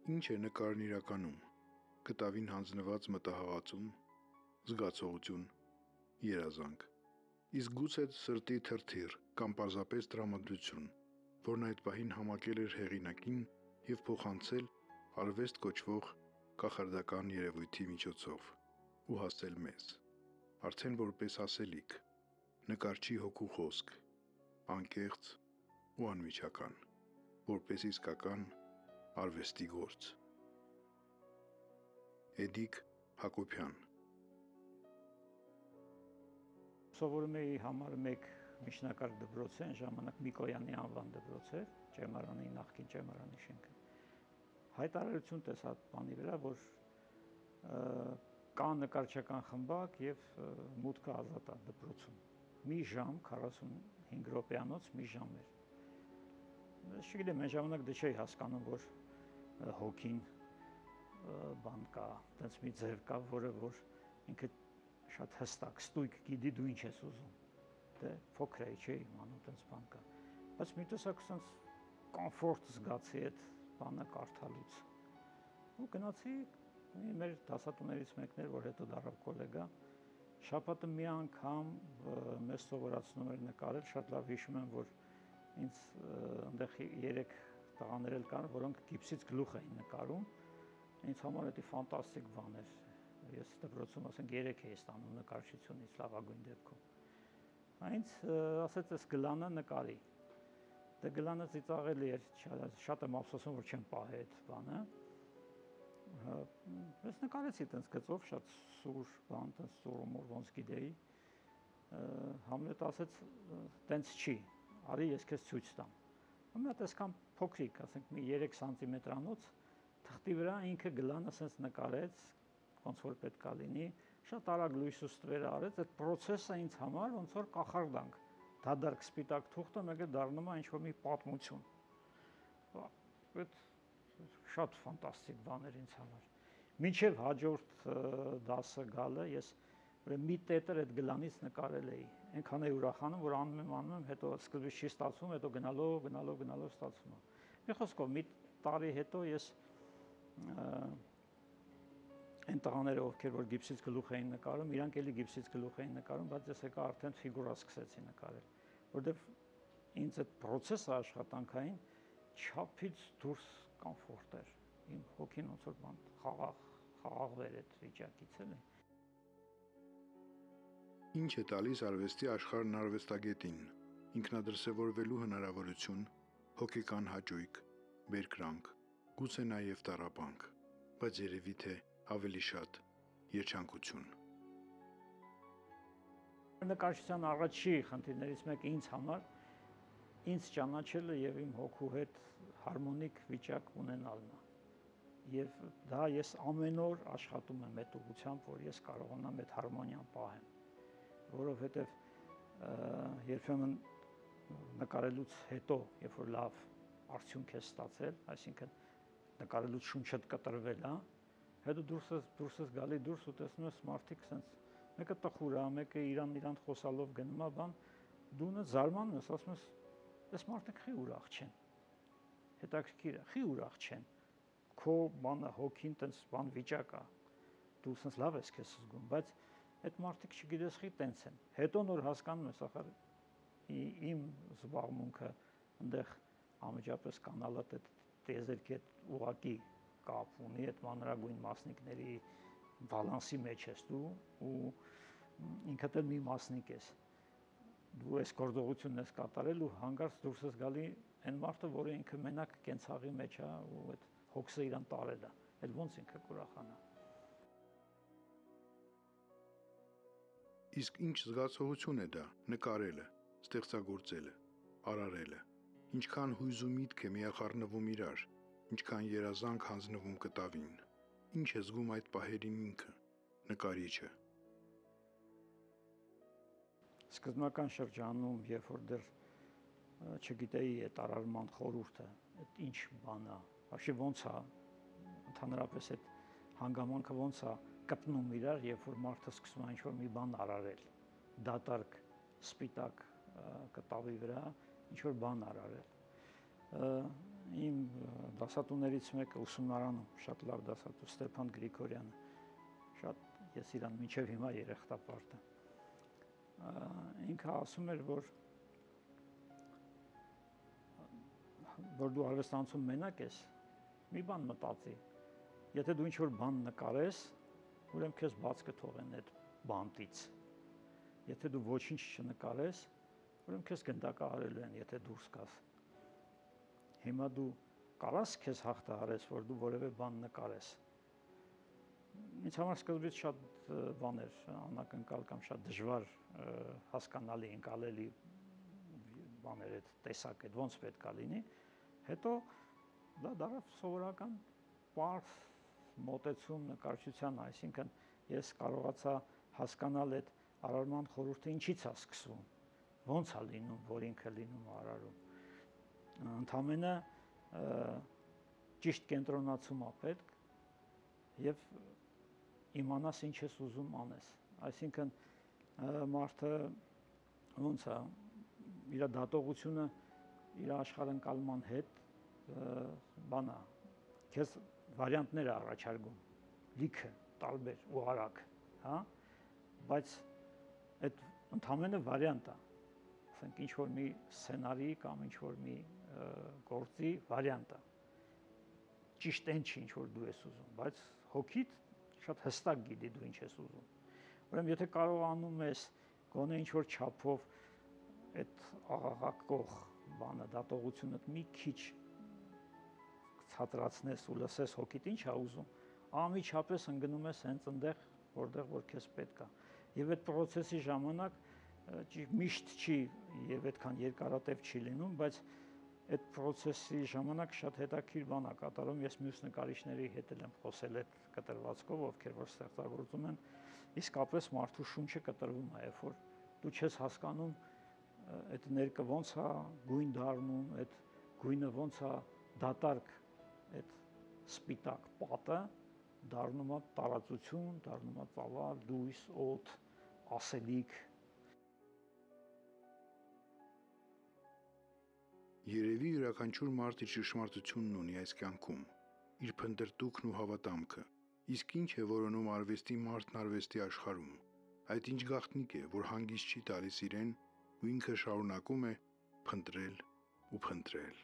Ինչ է նկարն իրականում, կտավին հանձնված մտահղացում, զգացողություն, երազանք, իսկ գուցե սրտի թրթիռ կամ պարզապես տրամադրություն, որն այդ պահին համակել էր հեղինակին և փոխանցել արվեստ կոչվող կախարդական երևույթի միջոցով ու հասել մեզ, արդեն որպես ասելիք, նկարչի հոգու խոսք, անկեղծ ու անմիջական, որպես իսկական արվեստի գործ։ Էդիկ Հակոբյան։ Սովորում էի համարը 1 միջնակարգ դպրոցի, այն ժամանակ Միկոյանի անվան դպրոց էր, ճեմարանի, նախկին ճեմարանի շենքը։ Հայտարարություն տեսա բանի վրա, որ կա նկարչական խմբակ եւ մուտքը ազատ է դպրոցում։ Մի ժամ 45 րոպեանոց մի ժամ էր։ Չգիտեմ, այն ժամանակ դե չէի հասկանում, որ հոգին բան կա, այդպես մի ձև կա, որը որ ինքը շատ հստակ, ստույգ գիտի դու ինչ ես ուզում։ Դե փոքր էի, չէի իմանում այդպես բան կա։ Բայց մի տեսակ sense կոմֆորտ զգացի այդ բանը կարդալուց։ Ու գնացի մեր դասատուներից մեկն էր, որ հետո դառավ գոլեգա, շաբաթը մի անգամ մեզ սովորացնում էր նկարել, շատ լավ հիշում եմ, որ ինձ այնտեղ 3 տղաներ էլ կան, որոնք գիպսից գլուխ էին նկարում, ինձ համար դա ֆանտաստիկ բան էր, ես դպրոցում ասենք 3 էի ստանում նկարչությունից լավագույն դեպքում, ինձ ասեց այս գլանը նկարի, դե գլանը ծիծաղելի էր, շատ եմ ափսոսում, որ չեմ պահել այդ բանը, ես նկարեցի տենց գծով, շատ սուր բան, տենց սուրումոր ոնց գիտեի, Համլետը ասեց, տենց չի, արի ես քեզ ցույց տամ, մի հատ այսքան փոքրիկ, ասենք մի 3 սանտիմետրանոց, թղթի վրա ինքը գլանը սենց նկարեց, ոնց որ պետք է լինի, շատ արագ լույսը ստվերը արեց, այդ պրոցեսը ինձ համար ոնց որ կախարդանք, դադարք սպիտակ թուղթը մեկը դառնում է ինչ-որ մի պատմություն, այդ շատ ֆանտաստիկ բան էր ինձ համար, մինչև հաջորդ դասը գալը ես մի տետր այդ գլանից նկարել էի, այնքան էի ուրախանում, որ անում եմ, հետո սկզբից չի ստացվում, հետո գնալով ստացվում է, մի խոսքով մի տարի հետո ես այն տղաները, ովքեր որ գիպսից գլուխ էին նկարում, իրանք էլի գիպսից գլուխ էին նկարում, բայց ես եկա արդեն ֆիգուրա սկսեցի նկարել, որտեվ ինձ այդ պրոցեսը աշխատանքային չափից դուրս կոմֆորտ էր, իմ հոգին ոնց որ բան խաղաղվեր այդ վիճակից էլի։ Ինչ է տալիս արվեստի աշխարհն արվեստագետին, ինքնադրսևորվելու հնարավորություն, հոգեկան հաճույք, բերկրանք, գուցե նաև տառապանք, բայց երևի թե ավելի շատ երջանկություն։ Նկարչության առաջի խնդիրներից մեկը ինձ համար ինձ ճանաչելը եւ իմ հոգու հետ հարմոնիկ վիճակ ունենալն է։ Եվ դա ես ամեն օր աշխատում եմ այդ ուղղությամբ, որ ես կարողանամ այդ հարմոնիան պահեմ, որովհետեւ երբեմն նկարելուց հետո, երբ որ լավ արդյունք է ստացել, այսինքն նկարելուց շունչդ կտրվել է, հետո դուրս ես գալի դուրս ու տեսնում ես մարդիկ sense մեկը տխուր է, մեկը իրան խոսալով գնում է, բան դու նա զարմանում ես, ասում ես, այս մարդիկ խի ուրախ չեն։ Հետաքրքիր է, խի ուրախ չեն։ Քո բանը հոգին տենց բան վիճակ է։ Դու sense լավ ես քեզ զգում, բայց այդ մարդիկ չգիտես խի տենց են։ Հետո նոր հասկանում ես, ախր իմ զբաղմունքը այնտեղ անմիջապես կանալատ այդ տեզերքի հետ ուղակի կապ ունի, այդ մանրագույն մասնիկների բալանսի մեջ ես դու ու ինքդ էլ մի մասնիկ ես։ Դու այս գործողությունն ես կատարել ու հանկարծ դուրս ես գալի այն մարդը, որը ինքը մենակ կենցաղի մեջ է ու այդ հոգսը իրան տարել է։ Այդ ոնց ինքը կուրախանա։ Իսկ ինչ զգացողություն է դա նկարելը, ստեղծագործելը, արարելը, ինչքան հույզ ու միտք է միախառնվում իրար, ինչքան երազանք հանձնվում կտավին, ինչ է զգում այդ պահերին ինքը, նկարիչը։ Սկզբնական շրջանում, երբ որ դեռ չգիտեի այդ արարման խորհուրդը, այդ ինչ բան է, вообще ոնց է, ընդհանրապես այդ հանգամանքը ոնց է կպնում իրար, երբ որ մարդը սկսում է ինչ-որ մի բան արարել, դատարկ, սպիտակ կտավի վրա ինչ-որ բան արարել։ իմ դասատուներից մեկը ուսումնարանում, շատ լավ դասատու Ստեփան Գրիգորյանը, շատ ես իրան մինչև հիմա երախտապարտ եմ։ Ինքը ասում էր, որ դու արվեստանոցում մենակ ես, մի բան մտածի, եթե դու ինչ-որ բան նկարես, ուրեմն քեզ բաց կթողեն այդ բանտից, եթե դու ոչինչ չնկարես, ուրեմն քեզ գնդակահարելու են, եթե դուրս գաս։ Հիմա դու կարաս քեզ հաղթահարես, որ դու որևէ բան նկարես։ Ինձ համար սկզբից շատ բան էր անակնկալ կամ շատ դժվար հասկանալի, ընկալելի բաներ այդ տեսակ այդ ոնց պետք է լինի, հետո դա դարձավ սովորական պարզ մոտեցում նկարչության, այսինքն ես կարողացա հասկանալ այդ արարման խորհուրդը ինչից է սկսվում, ոնց է լինում, որ ինքը լինում է արարում։ Ընդամենը ճիշտ կենտրոնացում է պետք եւ իմանաս ինչ ես ուզում անես, այսինքն մարդը ոնց է իր դատողությունը իր աշխարհընկալման հետ բանա քեզ վարիանտներ է առաջարկում լիքը տարբեր ու արագ, հա, բայց այդ ընդամենը վարիանտ է, ասենք ինչ որ մի սցենարի կամ ինչ որ մի գործի վարիանտ է, ճիշտ այն չի ինչ որ դու ես ուզում, բայց հոգիդ շատ հստակ գիտի դու ինչ ես ուզում։ Ուրեմն եթե կարողանում ես գոնե ինչ որ չափով այդ աղաղակող բանը դատողությունդ մի քիչ ցածրացնես ու լսես հոգիդ ինչ է ուզում, անմիջապես ընկնում ես հենց այնտեղ, որտեղ որ քեզ պետք է։ Եվ այդ process-ի ժամանակ միշտ չի եւ այդքան երկարատև չի լինում, բայց այդ process-ի ժամանակ շատ հետաքրքիր բան է կատարում։ Ես մյուս նկարիչների հետ եմ խոսել այդ կտրվածքով, ովքեր որ ստեղծագործում են, իսկապես մարդու շունչը կտրվում է, երբ որ դու չես հասկանում այդ ներկը ոնց է գույն դառնում, այդ գույնը ոնց է դատարկ այդ սպիտակ պատը դառնում է տարածություն, դառնում է ծավալ, լույս, օդ, ասելիք։ Երևի յուրաքանչյուր մարդ իր ճշմարտությունն ունի այս կյանքում, իր փնտրտուքն ու հավատամքը։ Իսկ ինչ է որոնում արվեստի մարդն արվեստի աշխարհում։ Այդ ինչ գաղտնիք է, որ հանգիստ չի տալիս իրեն ու ինքը շարունակում է փնտրել ու փնտրել։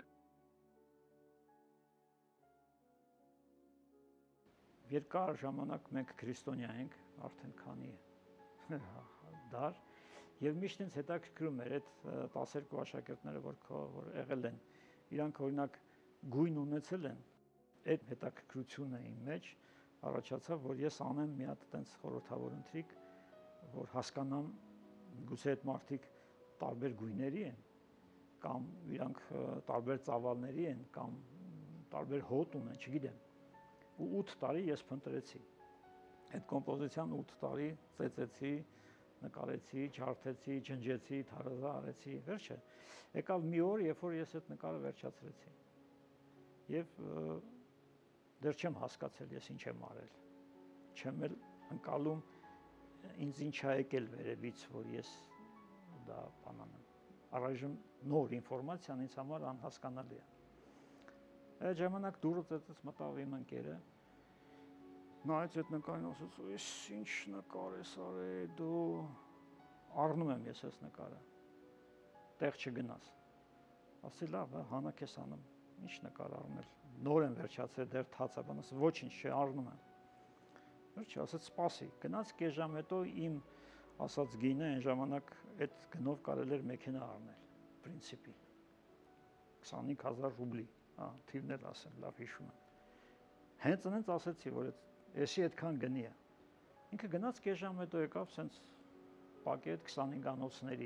Երկար ժամանակ մենք քրիստոնյա ենք, արդեն քանի դար, եւ միշտ ինձ հետաքրքրում էր այդ 12 աշակերտները, որ եղել են, իրանք օրինակ գույն ունեցել են, այդ հետաքրքրությունը իմ մեջ առաջացավ, որ ես անեմ մի հատ այդպես խորհրդավոր ընթրիկ, որ հասկանամ գուցե այդ մարդիկ տարբեր գույների են, կամ իրանք տարբեր ծավալների են, կամ տարբեր հոտ ունեն, չգիտեմ։ Ու 8 տարի ես փնտրեցի։ Այդ կոմպոզիցիան 8 տարի ծեծեցի, նկարեցի, ջարդեցի, ջնջեցի, թարազա արեցի, վերջը եկավ մի օր, երբ որ ես այդ նկարը վերջացրեցի։ Եվ դեռ չեմ հասկացել ես ինչ եմ արել։ Չեմ էլ ընկալում ինձ ինչ է եկել վերևից, որ ես դա բանանեմ։ Առայժմ նոր ինֆորմացիան ինձ համար անհասկանալի է։ Այդ ժամանակ դուրս ծեծեց մտավ իմ ընկերը, նայեց այդ նկարին, ասաց, «Այս ինչ նկար ես արել դու»։ Առնում եմ ես այս նկարը։ Տեղ չգնաս։ Ասի լավ, հանա քեզ անում։ Ինչ նկար առնել։ Նոր եմ վերջացրել, դեռ թաց է, բանաս ոչինչ չի, առնում եմ։ Վերջը ասաց, «Սպասի»։ Գնաց կես ժամ հետո իմ ասած գինը այն ժամանակ այդ գնով կարել էր մեքենա առնել, պրինցիպի։ 25000 ռուբլի, թիվն էլ ասեմ, լավ հիշում եմ։ Հենց այնց ասեցի, որ էսի այդքան գնի է։ Ինքը գնաց կես ժամ հետո եկավ, սենց պակետ 25-անոցների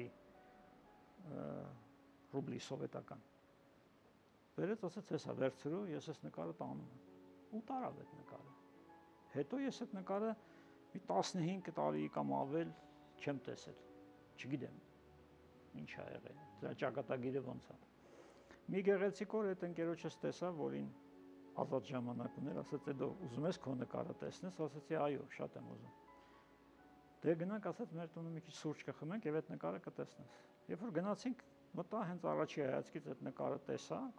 ռուբլի սովետական։ Վերեց ասեց, «Էսա վերցրու, ես այս նկարը տանում եմ»։ Ու տարավ այդ նկարը։ Հետո ես այդ նկարը մի 15 տարի կամ ավել չեմ տեսել։ Չգիտեմ ինչ ա եղել, դրա ճակատագիրը ոնց է։ Մի գեղեցիկ օր այդ ընկերոջս տեսա, որին ազատ ժամանակ ուներ, ասաց, «Դու ուզում ես քո նկարը տեսնես»։ Ասացի, «Այո, շատ եմ ուզում»։ Դե գնանք, ասաց, «Մեր տունը մի քիչ սուրճ կխմենք եւ այդ նկարը կտեսնես»։ Երբ որ գնացինք, մտա հենց առաջի հայացքից այդ նկարը տեսա,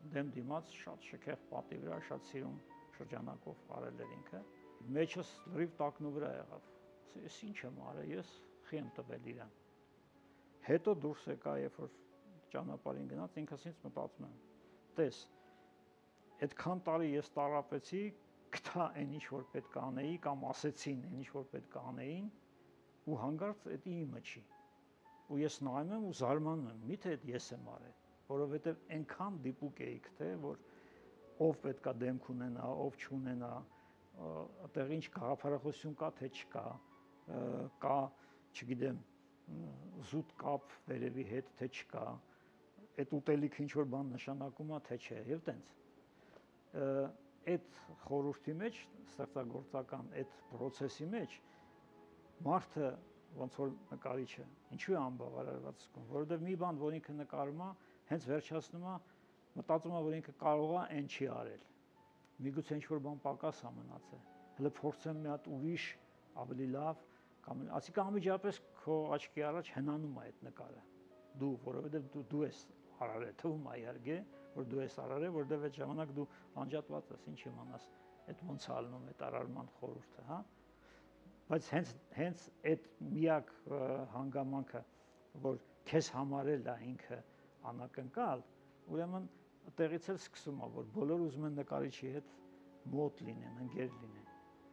դեմ դիմաց շատ շքեղ պատի վրա, շատ սիրուն շրջանակով արել էր ինքը։ Մեջս լրիվ տակնու վրա եղավ։ Ես ինչ եմ արել, ես խի եմ տվել իրան։ Հետո դուրս եկա, երբ որ ճանապարհին գնաց, ինքս ինձ մտածում եմ, տես, այդքան տարի ես տարապեցի, գտա այն ինչ որ պետք է անեի կամ ասեցին այն ինչ որ պետք է անեին, ու հանկարծ դա իմը չի։ Ու ես նայում եմ ու զարմանում եմ, միթե ես եմ արել, որովհետև այնքան դիպուկ էի թե որ ով պետք է դեմք ունենա, ով չունենա, այդտեղ ինչ գաղափարախոսություն կա, թե չկա, կա, չգիտեմ, զուտ կապ վերևի հետ, թե չկա, այդ ուտելիքը ինչ որ բան նշանակում է, թե չէ, եւ տենց։ Այդ խորհրդի մեջ, ստեղծագործական այդ process-ի մեջ մարդը ոնց որ նկարիչը, ինչու է անբավարարված զգում, որովհետև մի բան, որ ինքը նկարում է, հենց վերջացնում է, մտածում է, որ ինքը կարող է այն չի արել։ Միգուցե ինչ-որ բան պակաս է մնացել։ Հələ փորձեմ մի հատ ուրիշ ավելի լավ կամ ասիկա անմիջապես քո աչքի առաջ հնանում է այդ նկարը։ Դու, որովհետև դու ես արարել, թվում է իհարկե, որ դու ես արարել, որովհետև այդ ժամանակ դու անջատված ես, ինչ իմանաս, այդ ոնց է ալնում այդ արարման խորհուրդը, հա։ Բայց հենց այդ միակ հանգամանքը, որ քեզ համարել է ինքը անակնկալ, ուրեմն տեղից էլ սկսում է, որ բոլորը ուզում են նկարիչի հետ մոտ լինեն, ընկեր լինեն։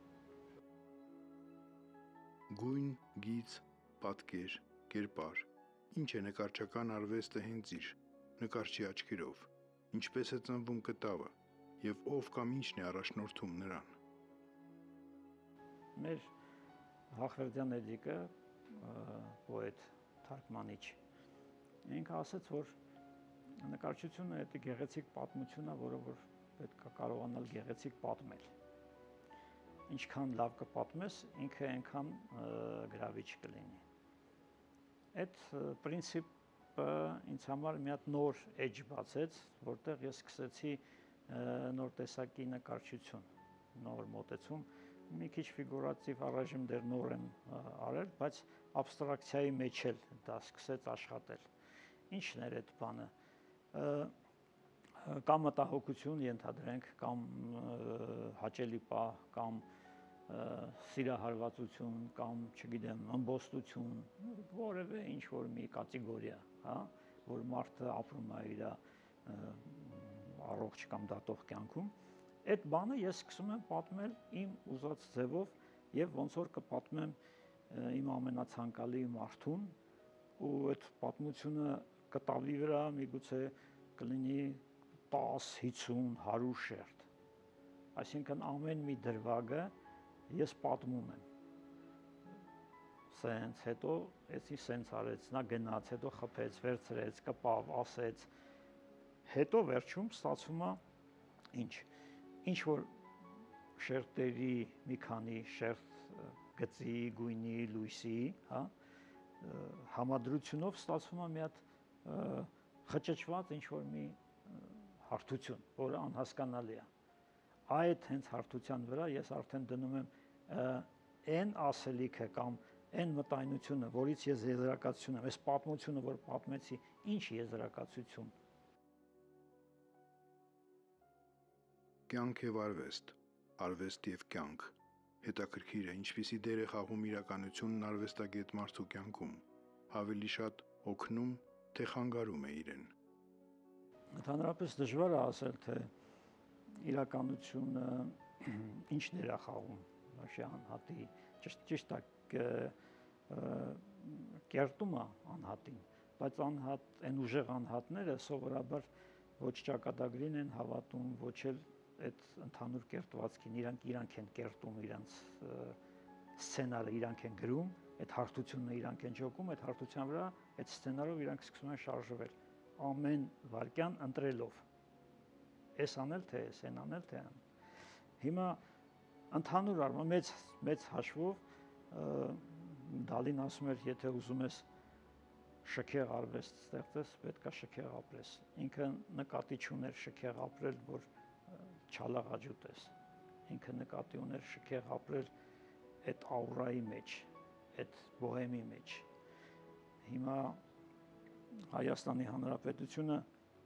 Գույն, գիծ, պատկեր, կերպար, ինչ է նկարչական արվեստը հենց իր, նկարչի աչքերով, ինչպես է ծնվում կտավը, եւ ով կամ ինչն է առաջնորդում նրան։ Մեր Հախվերդյան Էդիկը, պոետ, թարգմանիչ, ինքը ասաց, որ նկարչությունը դա գեղեցիկ պատմություն է, որը որ պետք է կարողանալ գեղեցիկ պատմել։ Ինչքան լավ կպատմես, ինքը այնքան գրավիչ կլինի։ Այդ պրինցիպը ինձ համար մի հատ նոր edge բացեց, որտեղ ես սկսեցի նոր տեսակի նկարչություն, նոր մոտեցում, մի քիչ ֆիգուրատիվ առայժմ դեռ նոր եմ արել, բայց աբստրակցիայի մեջ էլ դա սկսեց աշխատել։ Ինչն էր այդ բանը։ Կամ մտահոգություն ենթադրենք, կամ հաճելի պահ, կամ սիրահարվածություն, կամ չգիտեմ, ըմբոստություն, որևէ ինչ որ մի կատեգորիա, հա, որ մարդը ապրում է իր առողջ կամ դատող կյանքում, այդ բանը ես սկսում եմ պատմել իմ ուզած ձևով եւ ոնց որ կպատմեմ իմ ամենացանկալի մարդուն, ու այդ պատմությունը կտավի վրա միգուցե կլինի 10, 50, 100 շերտ։ Այսինքն ամեն մի դրվագը ես պատմում եմ։ Սենց, հետո էսի սենց արեց, նա գնաց, հետո խփեց, վերցրեց, կպավ, ասեց։ Հետո վերջում ստացվում է ինչ որ շերտերի մի քանի շերտ գծի, գույնի, լույսի, հա, համադրությունով ստացվում է մի հատ խճճված ինչ որ մի հարթություն, որը անհասկանալի է։ Այդ հենց հարթության վրա ես արդեն դնում եմ այն ասելիքը կամ այն մտայնությունը, որից ես եզրակացություն եմ, այս պատմությունը, որ պատմեցի, ինչ եզրակացություն։ Կյանք եւ արվեստ, արվեստ եւ կյանք։ Հետաքրքիր է, ինչպիսի դեր է խաղում իրականությունն արվեստագետ մարդու կյանքում, ավելի շատ օգնում, թե խանգարում է իրեն։ Ընդհանրապես դժվար է ասել, թե իրականությունը ինչ դեր է խաղում Ռաշի անհատի, ճիշտ է, կերտում է անհատին, բայց անհատ, այն ուժեղ անհատները սովորաբար ոչ ճակատագրին են հավատում, ոչ էլ այդ ընդհանուր կերտվածքին, իրանք են կերտում իրանց սցենարը, իրանք են գրում, այդ հարթությունը իրանք են ջոկում, այդ հարթության վրա այդ սցենարով իրանք սկսում են շարժվել, ամեն վարքյան ընտրելով, էս անել թե էս, այն անել թե այն։ Հիմա ընդհանուր առմամբ մեծ հաշվով Դալին ասում էր, եթե ուզում ես շքեղ արվեստ ստեղծես, պետք է շքեղ ապրես։ Ինքը նկատի չուներ շքեղ ապրել, որ չալաղաջուտես։ Ինքը նկատի ուներ շքեղ ապրել այդ աուրայի մեջ, այդ բոհեմի մեջ։ Հիմա Հայաստանի Հանրապետությունը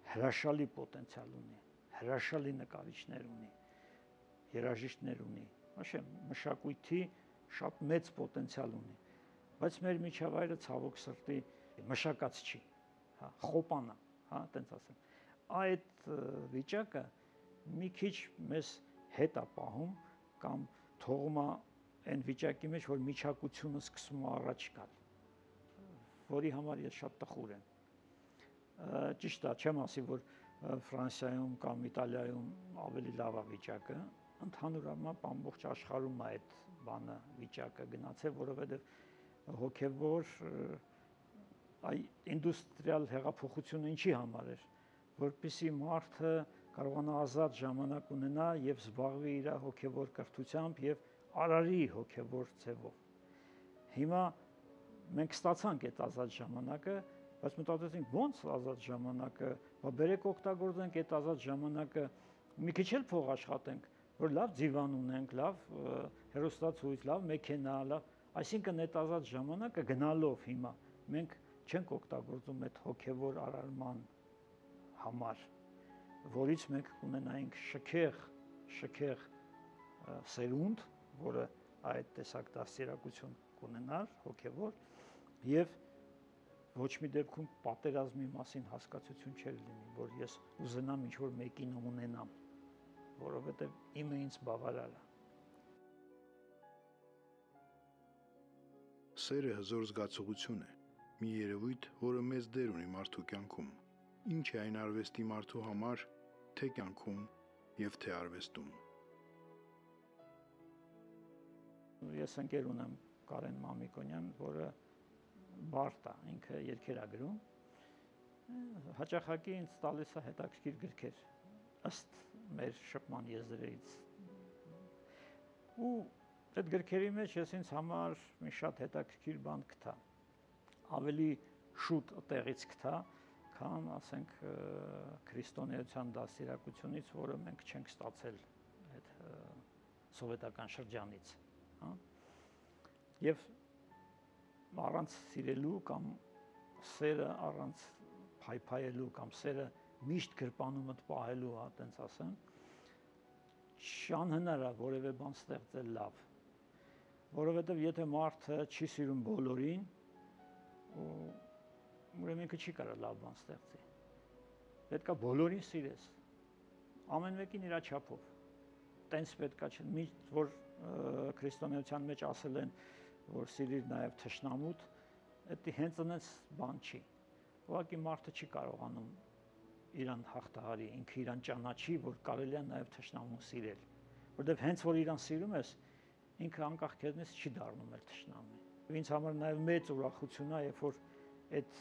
հրաշալի պոտենցիալ ունի, հրաշալի նկարիչներ ունի, երաժիշտներ ունի, ոչ մշակույթի շատ մեծ պոտենցիալ ունի, բայց մեր միջավայրը ցավոք սրտի մշակած չի, հա, խոպանա, հա, տենց ասեմ։ Այդ վիճակը մի քիչ մեզ հետ է պահում կամ թողում է այն վիճակի մեջ, որ միջակությունը սկսում է առաջ գալ, որի համար ես շատ տխուր եմ։ Ճիշտ է, չեմ ասի, որ Ֆրանսիայում կամ Իտալիայում ավելի լավ է վիճակը, ընդհանուր առմամբ ամբողջ աշխարհում է այդ բանը վիճակը գնացել, որովհետև հոգևոր այ ինդուստրիալ հեղափոխությունը ինչի համար էր, որպեսզի մարդը կարողանա ազատ ժամանակ ունենա եւ զբաղվի իր հոգևոր կրթությամբ եւ արարի հոգևոր ձևով։ Հիմա մենք ստացանք այդ ազատ ժամանակը, բայց մտածեցինք ո՞նց ազատ ժամանակը, բերեք օգտագործենք այդ ազատ ժամանակը, մի քիչ էլ փող աշխատենք, որ լավ ձիվան ունենք, լավ հեռուստացույց, լավ մեքենա, լավ, այսինքն այդ ազատ ժամանակը գնալով հիմա մենք չենք օգտագործում այդ հոգևոր արարման համար, որից մենք ունենայինք շքեղ սերունդ, որը այդ տեսակ դաստիարակություն կունենար հոգևոր եւ ոչ մի դեպքում պատերազմի մասին հասկացություն չէր լինի, որ ես ուզենամ ինչ-որ մեկին ունենամ, որովհետեւ իմը ինձ բավարար է։ Սերը հզոր զգացողություն է, մի երևույթ, որը մեծ դեր ունի մարդու կյանքում։ Ինչ է այն արվեստի մարդու համար, թե կյանքում եւ թե արվեստում։ Ես ընկեր ունեմ Կարեն Մամիկոնյան, որը բարդ է, ինքը երգեր է գրում։ Հաճախակի ինձ տալիս է հետաքրքիր գրքեր, ըստ մեր շփման եզրերից։ Ու այդ գրքերի մեջ ես ինձ համար մի շատ հետաքրքիր բան գտա։ Ավելի շուտ տեղից գտա, քան ասենք քրիստոնեության դաստիարակությունից, որը մենք չենք ստացել այդ սովետական շրջանից, հա։ Եվ առանց սիրելու կամ սերը առանց փայփայելու կամ սերը միշտ գրպանումդ պահելու, հա, տենց ասեմ, չանհնար է որևէ բան ստեղծել լավ, որովհետև եթե մարդը չի սիրում բոլորին, ուրեմն ինքը չի կարող լավ բան ստեղծի։ Պետք է բոլորին սիրես, ամեն մեկին իր չափով, տենց պետք է չէ, միշտ որ քրիստոնեության մեջ ասել են, որ սիրիր նաև թշնամուդ, դա հենց այնպես բան չի։ Ուղղակի մարդը չի կարողանում իրան հաղթահարի, ինքը իրան ճանաչի, որ կարելի է նաև թշնամուն սիրել, որովհետև հենց որ իրան սիրում ես, ինքը անկախ քեզնից չի դառնում էլ թշնամի։ Ինձ համար նաև մեծ ուրախություն է, երբ որ այդ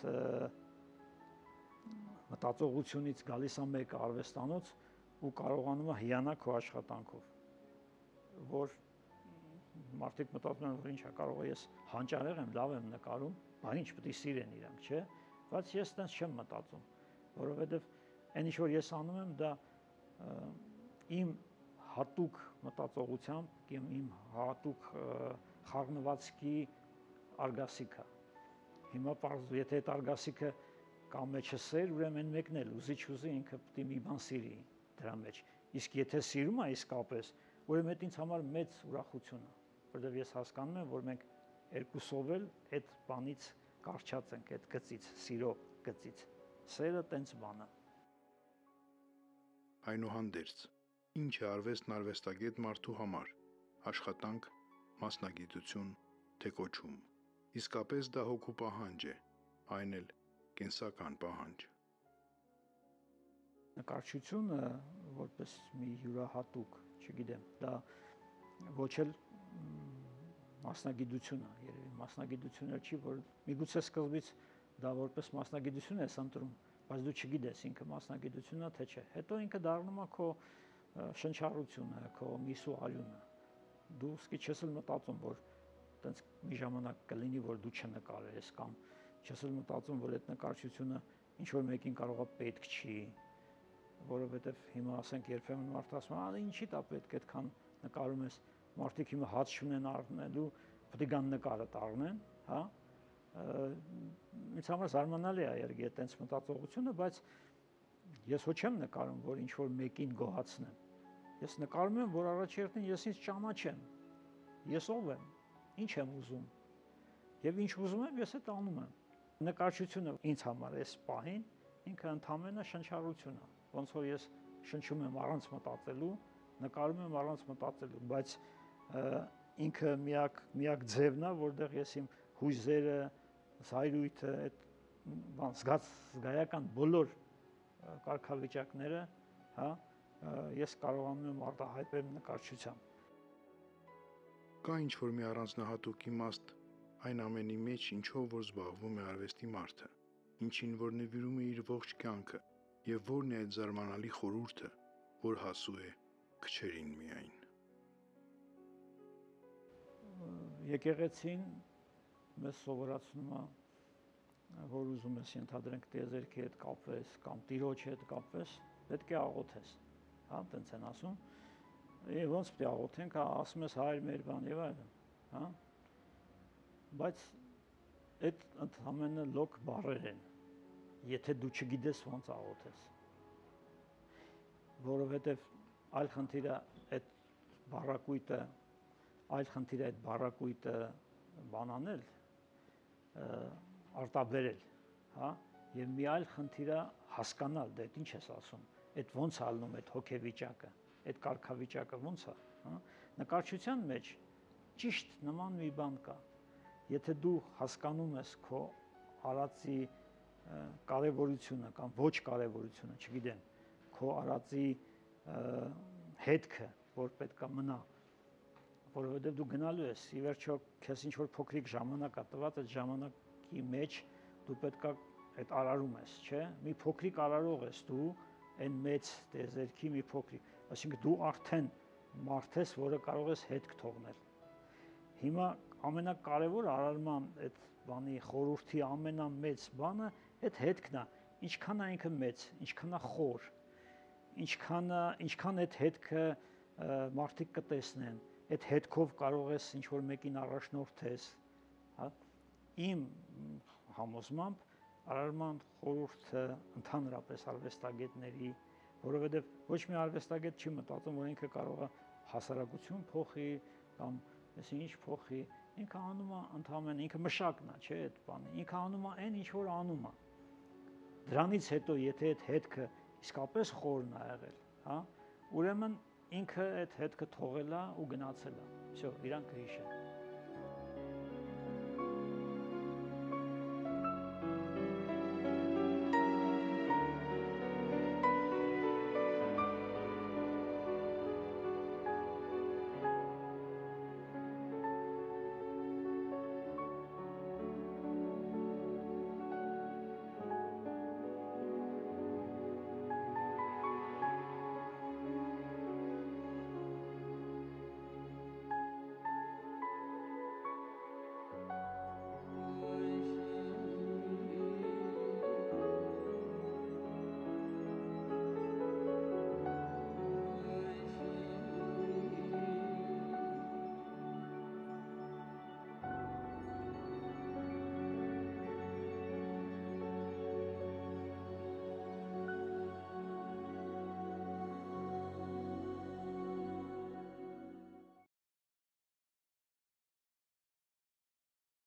մտածողությունից գալիս է մեկը արվեստանոց ու կարողանում է հիանալ քո աշխատանքով, որ մարդիկ մտածում են, որ ինչա կարող է ես հանճարեղ եմ, լավ եմ նկարում, բա ինչ պետք է սիրեն իրանք, չէ՞, բայց ես տենց չեմ մտածում, որովհետև այն ինչ որ ես անում եմ, դա իմ հատուկ մտածողությամբ, իմ հատուկ խառնվածքի արգասիքա։ Հիմա պարզ, եթե այդ արգասիքը կամ մեջը սեր, ուրեմն մեկն էլ ուզի ինքը պետք է մի բան սիրի դրա մեջ։ Իսկ եթե սիրում է իսկապես, ուրեմն դա ինձ համար մեծ ուրախություն է, որովհետև ես հասկանում եմ, որ մենք երկուսով էլ այդ բանից կարճած ենք, այդ գծից, սիրո գծից։ Սերը տենց բան է։ Այնուհանդերձ, ինչ է արվեստն արվեստագետ մարդու համար, աշխատանք, մասնագիտություն, թե կոչում։ Իսկապես դա հոգու պահանջ է, այն էլ կենսական պահանջ։ Նկարչությունը որպես մի յուրահատուկ, չգիտեմ, դա ոչ էլ մասնագիտություն է, երևի մասնագիտությունը չի, որ միգուցե սկզբից դա որպես մասնագիտություն ես ընտրում, բայց դու չգիտես ինքը մասնագիտությունն է թե չէ։ Հետո ինքը դառնում է քո շնչառությունը, քո միսու արյունը։ Դու սկի չես էլ մտածում, որ տենց մի ժամանակ կլինի, որ դու չնկարես կամ չես էլ մտածում, որ այդ նկարչությունը ինչ որ մեկին կարող է պետք չի, որովհետև հիմա ասենք երբեմն մարդը ասում է, ինչի՞ դա պետք այդքան նկարում ես, մարդիկ հիմա հաց չունեն առնելու, պետք է գան նկարը տառնեն, հա։ Ինձ համար զարմանալի է երգի այդպես մտածողությունը, բայց Ես ոչ եմ նկարում, որ ինչ որ մեկին գոհացնեմ։ Ես նկարում եմ, որ առաջերտին ես ինձ ճանաչեմ։ Ես ով եմ, ինչ եմ ուզում։ Եվ ինչ ուզում եմ, ես այդ անում եմ։ Նկարչությունը ինձ համար այս պահին ինքը ընդհանրապես շնչառություն է։ Ոնց որ ես շնչում եմ առանց մտածելու, նկարում եմ առանց մտածելու, բայց ինքը միակ ձևն է, որտեղ ես իմ հույզերը, զայրույթը, այդ զգայական բոլոր կարգավիճակները, հա, ես կարողանում եմ արտահայտել նկարչությամբ։ Կա ինչ որ մի առանձնահատուկ իմաստ այն ամենի մեջ, ինչով որ զբաղվում է արվեստի մարդը, ինչին որ նվիրում է իր ողջ կյանքը, եւ որն է այդ զարմանալի խորհուրդը, որ հասու է քչերին միայն։ Եկեղեցին մեզ սովորացնում է, որ ուզում ես ենթադրենք տիեզերքի հետ կապվես կամ Տիրոջ հետ կապվես, պետք է աղոթես, հա, տենց են ասում։ Եվ ոնց պետք է աղոթենք, ասում ես Հայր մեր բան եւ այլն, հա։ Բայց այդ ընդհանրապես լոկ բառեր են, եթե դու չգիտես ոնց աղոթես։ Որովհետեւ այլ խնդիր է այդ բառակույտը բանանել, արտաբերել, հա, եւ մի այլ խնդիր է հասկանալ, դա ինչ ես ասում, այդ ոնց է ալնում այդ հոգեվիճակը, այդ կարգավիճակը ոնց է, հա։ Նկարչության մեջ ճիշտ նման մի բան կա։ Եթե դու հասկանում ես քո արածի կարևորությունը կամ ոչ կարևորությունը, չգիտեմ, քո արածի հետքը, որ պետքա մնա, որովհետև դու գնալու ես, ի վերջո քեզ ինչ որ փոքրիկ ժամանակ է տված, այդ ժամանակի մեջ դու պետքա այդ արարում ես, չէ՞։ Մի փոքրիկ արարող ես դու, այն մեծ տիեզերքի մի փոքրիկ, այսինքն դու արդեն մարդ ես, որը կարող ես հետք թողնել։ Հիմա ամենակարևոր արարման այդ բանի խորհրդի ամենամեծ բանը այդ հետքն է, ինչքան է ինքը մեծ, ինչքան է խոր, ինչքան այդ հետքը մարդիկ կտեսնեն, այդ հետքով կարող ես ինչ որ մեկին առաջնորդես, հա։ Իմ համոզմամբ արարման խորհուրդը ընդհանրապես արվեստագետների, որովհետև ոչ մի արվեստագետ չի մտածում, որ ինքը կարող է հասարակություն փոխի կամ այսինքն ինչ փոխի, ինքը անում է ընդհանրապես, ինքը մշակն է, չէ՞, այդ բանը, ինքը անում է այն, ինչ որ անում է։ Դրանից հետո, եթե այդ հետքը իսկապես խորն է եղել, հա, ուրեմն ինքը այդ հետքը թողել է ու գնացել է։ Всё, իրանք կհիշեն։